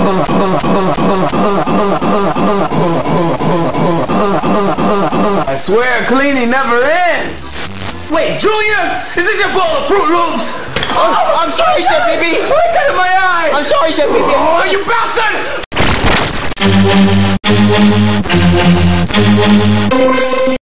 I swear cleaning never ends. Wait, Junior, is this your bowl of Fruit Loops? Oh, I'm sorry, Chef Pee Pee. Look at my eye. I'm sorry, Chef Pee Pee. Oh, you bastard!